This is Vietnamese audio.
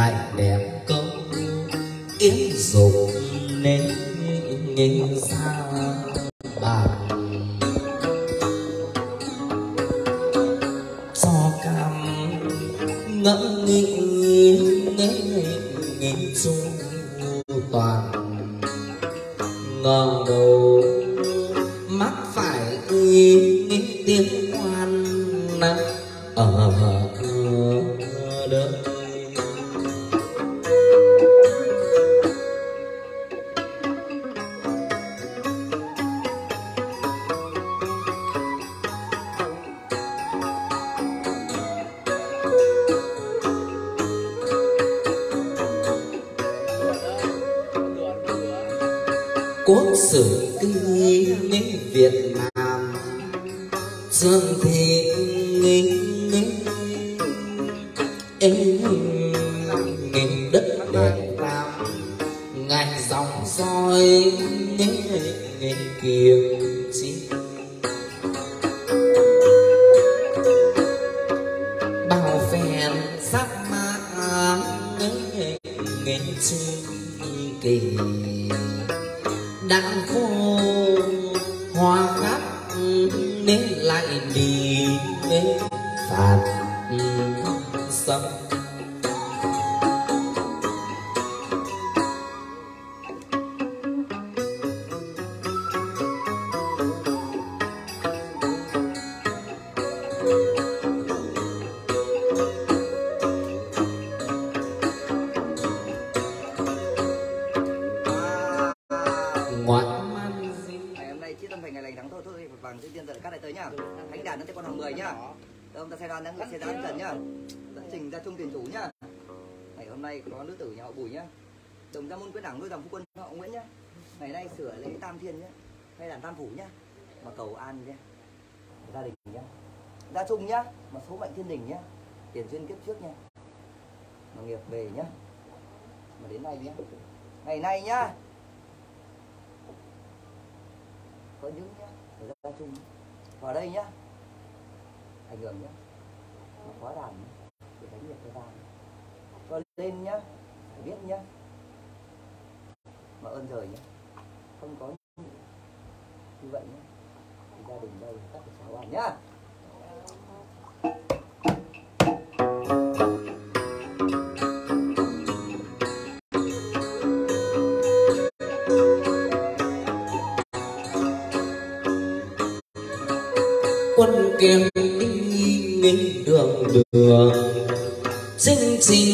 lại đẹp câu yến dục nên nghĩ ra bàn cho cam ngẫm nghĩ chung toàn ngờ đầu mắt phải nghĩ tiếng ngoan ở đời. Quốc sử ký Việt Nam trường thì đất Việt Nam ngài dòng soi kiềm chi bao phen sắc má chung kỳ đang khô hoa khắp nên lại đi phạt sông Thánh đàn nó sẽ con hàng 10 nhá. Ông ta xe đoan đang xe đoan trần nhá. Dẫn trình ra chung tiền chủ nhá. Ngày hôm nay có nữ tử nhà họ Bùi nhá. Đồng ra môn quyết đảng nuôi dòng phu quân họ Nguyễn nhá. Ngày nay sửa lễ tam thiên nhá. Hay đàn tam phủ nhá. Mà cầu an nhá. Gia đình nhá. Gia chung nhá. Mà số mệnh thiên đình nhá. Tiền duyên kiếp trước nhá. Mà nghiệp về nhá. Mà đến nay nhá. Ngày nay nhá. Có những nhá. Gia chung vào đây nhá, ảnh hưởng nhá, nó khóa đàn nhá, để đánh nghiệp cho ta, cho lên nhá, phải biết nhá, mà ơn trời nhá, không có như vậy nhá, thì gia đình đây các cháu ăn nhá. Quân kiếm đi đường chinh trình